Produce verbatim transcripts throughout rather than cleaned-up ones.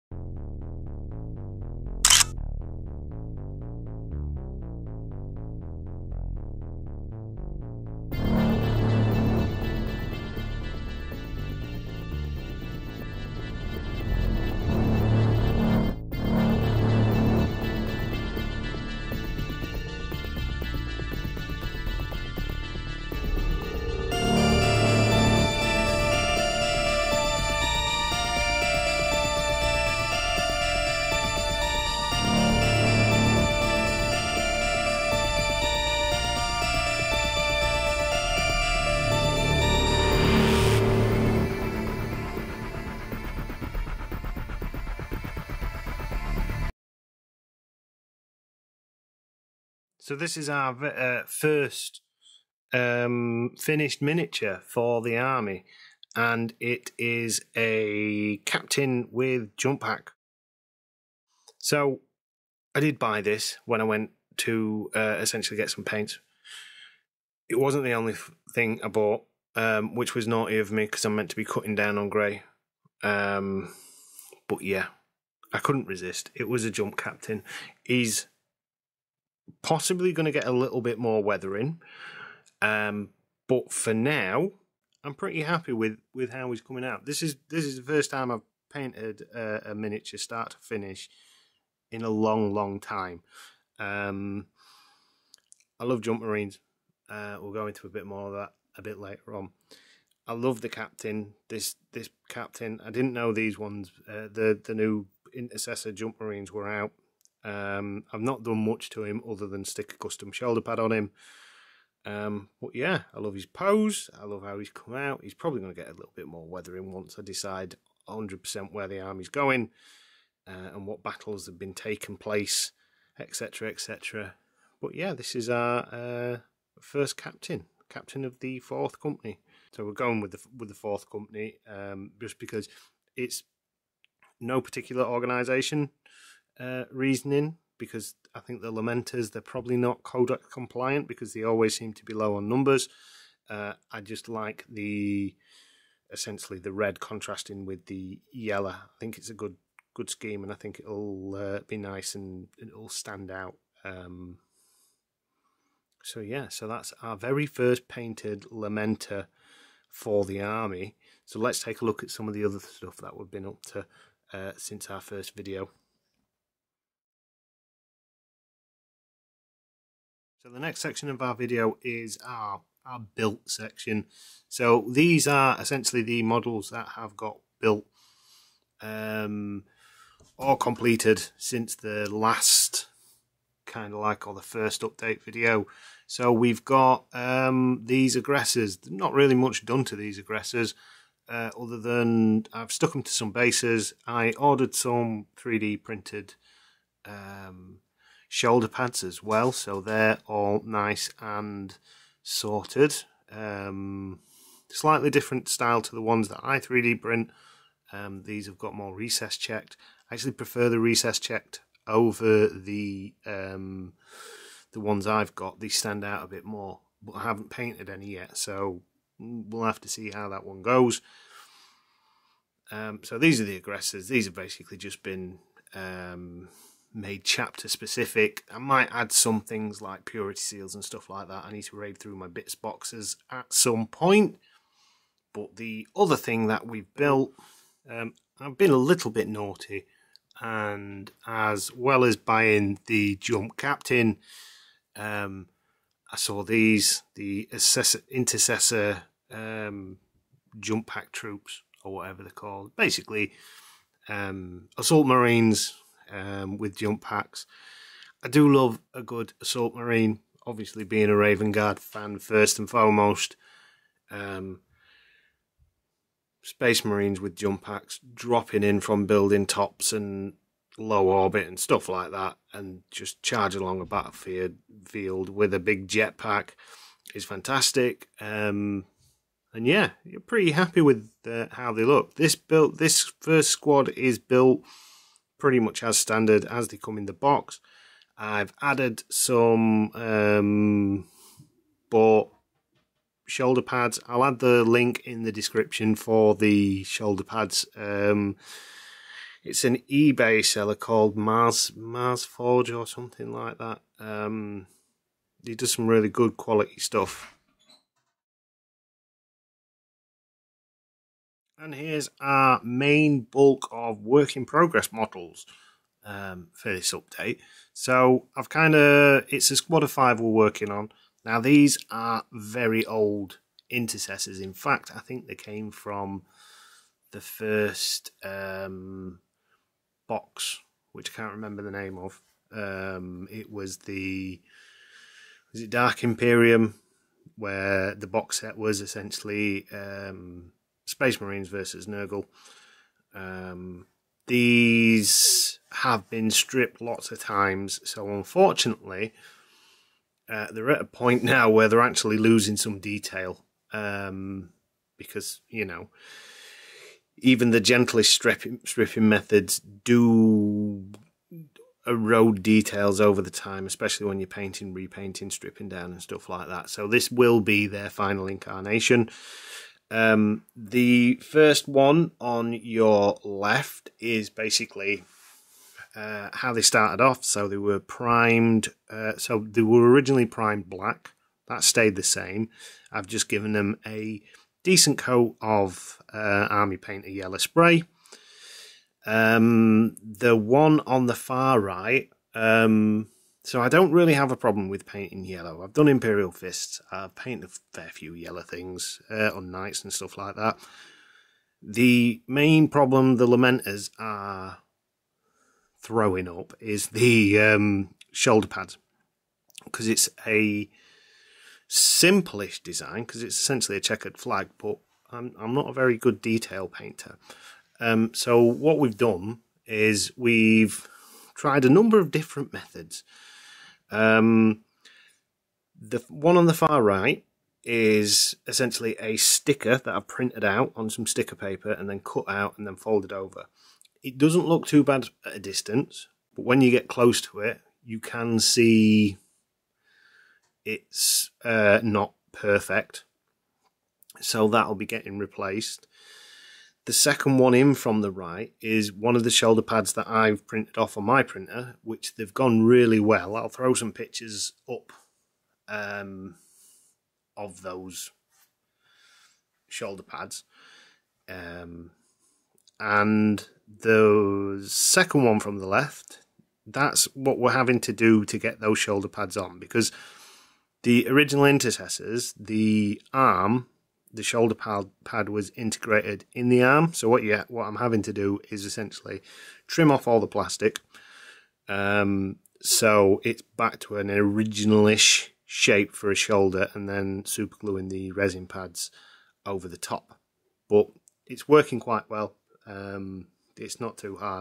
So this is our uh, first um, finished miniature for the army, and it is a captain with jump pack. So I did buy this when I went to uh, essentially get some paints. It wasn't the only thing I bought, um, which was naughty of me because I'm meant to be cutting down on grey. Um, but yeah, I couldn't resist. It was a jump captain. He's possibly going to get a little bit more weathering, um, but for now, I'm pretty happy with with how he's coming out. This is this is the first time I've painted a, a miniature start to finish in a long, long time. Um, I love jump marines. Uh, we'll go into a bit more of that a bit later on. I love the captain. This this captain. I didn't know these ones. Uh, the the new Intercessor jump marines were out. Um, I've not done much to him other than stick a custom shoulder pad on him. Um, but yeah, I love his pose. I love how he's come out. He's probably going to get a little bit more weathering once I decide one hundred percent where the army's going uh, and what battles have been taken place, et cetera, et cetera. But yeah, this is our uh, first captain, captain of the fourth company. So we're going with the with the fourth company um, just because it's no particular organisation uh, reasoning. Because I think the Lamenters, they're probably not Codex compliant because they always seem to be low on numbers. Uh, I just like the essentially the red contrasting with the yellow. I think it's a good good scheme, and I think it'll uh, be nice and it'll stand out. Um, so yeah, so that's our very first painted Lamenter for the army. So let's take a look at some of the other stuff that we've been up to uh, since our first video. So the next section of our video is our, our built section. So these are essentially the models that have got built um, or completed since the last kind of like or the first update video. So we've got um, these aggressors. Not really much done to these aggressors uh, other than I've stuck them to some bases. I ordered some three D printed um, shoulder pads as well, so they're all nice and sorted. Um, slightly different style to the ones that I three D print. Um, these have got more recess checked. I actually prefer the recess checked over the um, the ones I've got. These stand out a bit more, but I haven't painted any yet, so we'll have to see how that one goes. Um, so these are the aggressors. These have basically just been um, made chapter specific. I might add some things like purity seals and stuff like that. I need to raid through my bits boxes at some point. But the other thing that we've built, um, I've been a little bit naughty, and as well as buying the jump captain, um, I saw these, the assessor, intercessor um, jump pack troops, or whatever they're called. Basically, um, assault marines um, with jump packs. I do love a good assault marine, obviously being a Raven Guard fan first and foremost. Um, Space Marines with jump packs, dropping in from building tops and low orbit and stuff like that, and just charge along a battlefield field with a big jetpack is fantastic. Um, and yeah, you're pretty happy with uh, how they look. This built, this first squad is built pretty much as standard as they come in the box. I've added some um, bought shoulder pads. I'll add the link in the description for the shoulder pads. Um, It's an eBay seller called Mars Mars Forge or something like that. Um, he does some really good quality stuff. And here's our main bulk of work in progress models um, for this update. So I've kind of, it's a squad of five we're working on. Now these are very old intercessors. In fact, I think they came from the first um, box, which I can't remember the name of. Um, it was the, was it Dark Imperium, where the box set was essentially um, Space Marines versus Nurgle. Um, these have been stripped lots of times, so unfortunately uh, they're at a point now where they're actually losing some detail, um, because, you know, even the gentlest stripping, stripping methods do erode details over the time, especially when you're painting, repainting, stripping down and stuff like that. So this will be their final incarnation. Um, the first one on your left is basically uh, how they started off. So they were primed, uh, so they were originally primed black. That stayed the same. I've just given them a decent coat of uh, Army Painter yellow spray. Um, the one on the far right, um, so I don't really have a problem with painting yellow. I've done Imperial Fists. I've painted a fair few yellow things uh, on Knights and stuff like that. The main problem the Lamenters are throwing up is the um, shoulder pads, because it's a simple-ish design, because it's essentially a checkered flag, but I'm, I'm not a very good detail painter. Um, so what we've done is we've tried a number of different methods. Um, the one on the far right is essentially a sticker that I've printed out on some sticker paper and then cut out and then folded over. It doesn't look too bad at a distance, but when you get close to it, you can see it's uh, not perfect. So that'll be getting replaced. The second one in from the right is one of the shoulder pads that I've printed off on my printer, which they've gone really well. I'll throw some pictures up um, of those shoulder pads. Um, and the second one from the left, that's what we're having to do to get those shoulder pads on, because the original intercessors, the arm, the shoulder pad, pad was integrated in the arm. So what you what I'm having to do is essentially trim off all the plastic, um, so it's back to an original-ish shape for a shoulder, and then super gluing the resin pads over the top. But it's working quite well. Um, it's not too hard,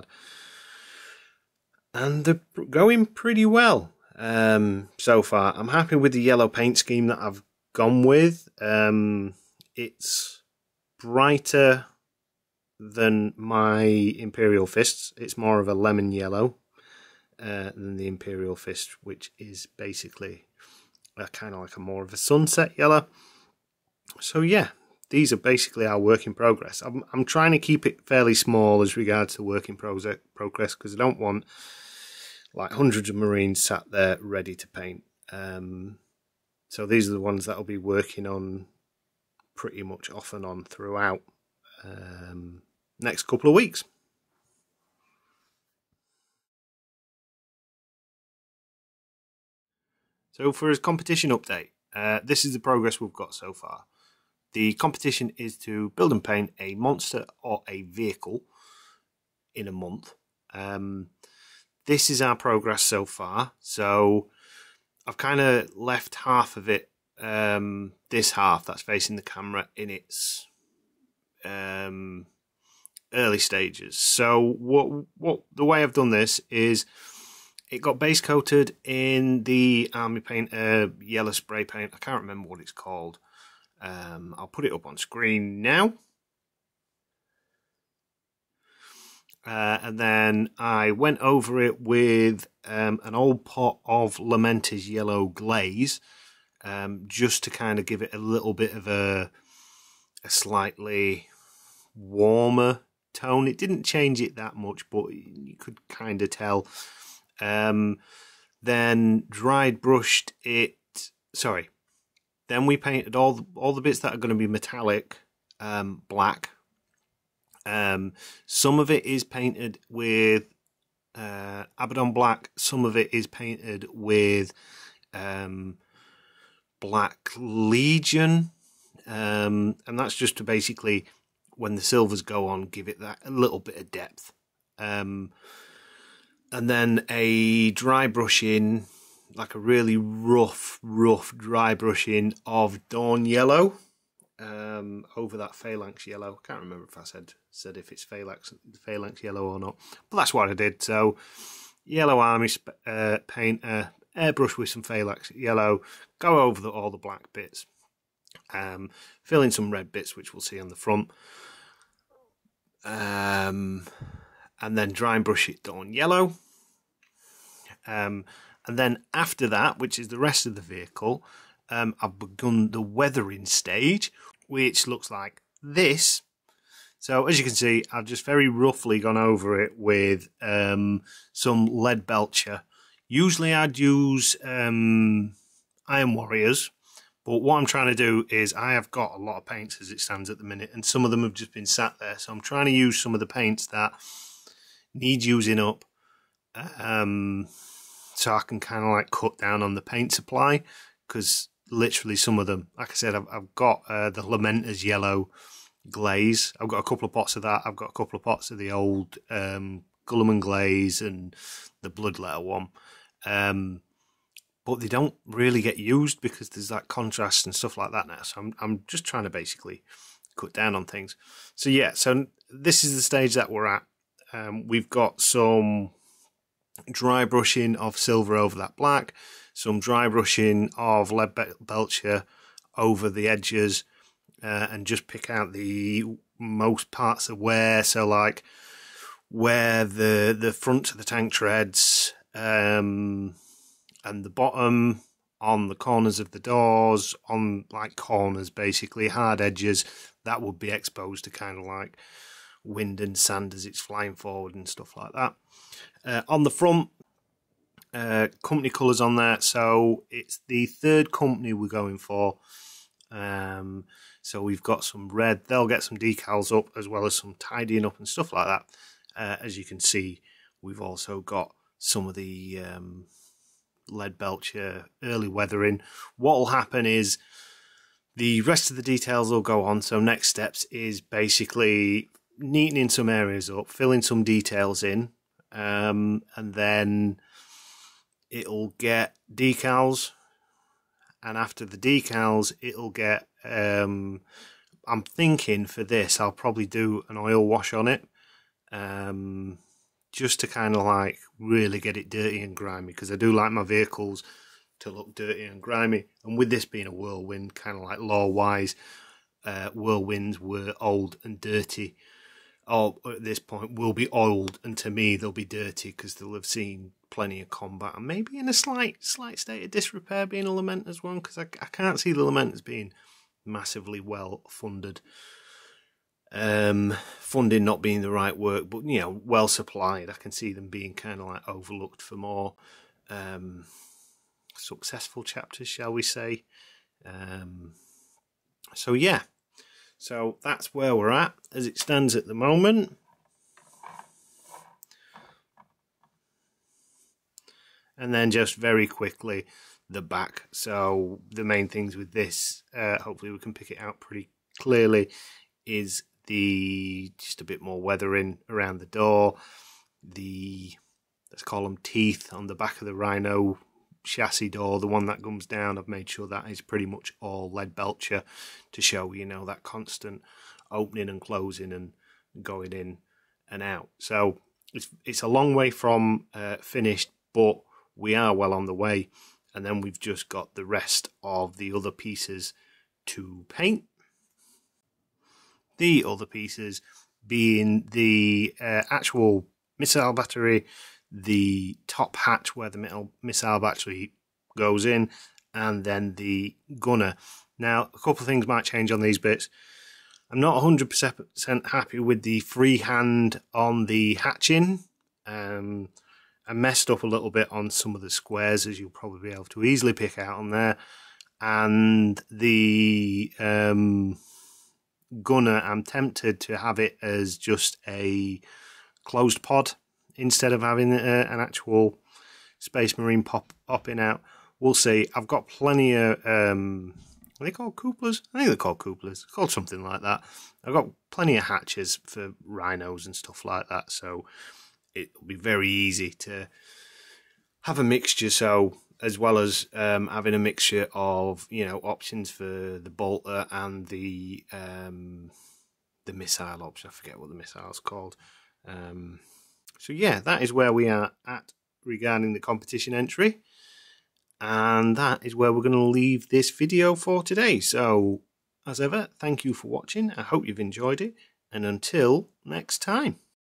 and they're going pretty well um, so far. I'm happy with the yellow paint scheme that I've gone with. Um, It's brighter than my Imperial Fists. It's more of a lemon yellow uh, than the Imperial Fist, which is basically a, kind of like a more of a sunset yellow. So yeah, these are basically our work in progress. I'm, I'm trying to keep it fairly small as regards to work in progress, because I don't want like hundreds of Marines sat there ready to paint. Um, so these are the ones that I'll be working on pretty much off and on throughout um, next couple of weeks. So for his competition update, uh, this is the progress we've got so far. The competition is to build and paint a monster or a vehicle in a month. Um, this is our progress so far. So I've kind of left half of it, um, this half that's facing the camera, in its um, early stages. So what what the way I've done this is, it got base coated in the Army Painter yellow spray paint. I can't remember what it's called. Um, I'll put it up on screen now. Uh, and then I went over it with um, an old pot of Lamenter's yellow glaze, um, just to kind of give it a little bit of a, a slightly warmer tone. It didn't change it that much, but you could kind of tell. Um, then dried brushed it. Sorry. Then we painted all the, all the bits that are going to be metallic um, black. Um, some of it is painted with uh, Abaddon black. Some of it is painted with um, Black Legion. Um, and that's just to basically, when the silvers go on, give it that a little bit of depth. Um, and then a dry brushing, like a really rough, rough dry brushing of Dawn Yellow um, over that Phalanx Yellow. I can't remember if I said said if it's Phalanx, Phalanx Yellow or not, but that's what I did. So, Yellow Army uh, paint, uh, airbrush with some Phalanx Yellow, go over the, all the black bits, um, fill in some red bits, which we'll see on the front. Um, and then dry and brush it Dawn Yellow. Um, and then after that, which is the rest of the vehicle, um, I've begun the weathering stage, which looks like this. So as you can see, I've just very roughly gone over it with um, some lead belcher. Usually I'd use um, Iron Warriors, but what I'm trying to do is I have got a lot of paints as it stands at the minute, and some of them have just been sat there. So I'm trying to use some of the paints that need using up, um, so I can kind of like cut down on the paint supply, because literally some of them, like I said, I've, I've got uh, the Lamenter's Yellow glaze. I've got a couple of pots of that. I've got a couple of pots of the old um, Guilliman glaze and the Bloodletter one. Um, but they don't really get used because there's that contrast and stuff like that now. So I'm, I'm just trying to basically cut down on things. So yeah, so this is the stage that we're at. Um, we've got some dry brushing of silver over that black, some dry brushing of lead belcher over the edges, uh, and just pick out the most parts of wear. So like where the the front of the tank treads, um, and the bottom, on the corners of the doors, on like corners, basically hard edges that would be exposed to kind of like wind and sand as it's flying forward and stuff like that. Uh, on the front, uh, company colours on there, so it's the third company we're going for. Um, so we've got some red, they'll get some decals up as well as some tidying up and stuff like that. Uh, as you can see, we've also got some of the um, lead belcher early weathering. What will happen is the rest of the details will go on. So next steps is basically neatening some areas up, filling some details in, um, and then it'll get decals. And after the decals, it'll get, um, I'm thinking for this, I'll probably do an oil wash on it, um, just to kind of like really get it dirty and grimy, because I do like my vehicles to look dirty and grimy. And with this being a whirlwind, kind of like lore-wise, uh, whirlwinds were old and dirty, or at this point will be oiled, and to me they'll be dirty because they'll have seen plenty of combat and maybe in a slight slight state of disrepair, being a Lamenter's one, because I, I can't see the Lamenters being massively well funded. Um, funding not being the right word, but you know, well supplied. I can see them being kind of like overlooked for more um, successful chapters, shall we say. Um, so yeah, so that's where we're at as it stands at the moment. And then just very quickly, the back. So the main things with this, uh, hopefully we can pick it out pretty clearly, is the just a bit more weathering around the door, the, let's call them teeth on the back of the Rhino chassis door, the one that comes down. I've made sure that is pretty much all lead belcher to show, you know, that constant opening and closing and going in and out. So it's it's a long way from uh, finished, but we are well on the way. And then we've just got the rest of the other pieces to paint. The other pieces being the uh, actual missile battery, the top hatch where the missile battery goes in, and then the gunner. Now, a couple of things might change on these bits. I'm not one hundred percent happy with the freehand on the hatching. Um, I messed up a little bit on some of the squares, as you'll probably be able to easily pick out on there. And the um, gunner, I'm tempted to have it as just a closed pod instead of having a, an actual Space Marine pop popping out. We'll see. I've got plenty of... Um, are they called cupolas? I think they're called cupolas. They're called something like that. I've got plenty of hatches for rhinos and stuff like that, so it'll be very easy to have a mixture. So as well as um, having a mixture of, you know, options for the bolter and the um, the missile option. I forget what the missile's called. Um, so yeah, that is where we are at regarding the competition entry. And that is where we're going to leave this video for today. So, as ever, thank you for watching. I hope you've enjoyed it. And until next time.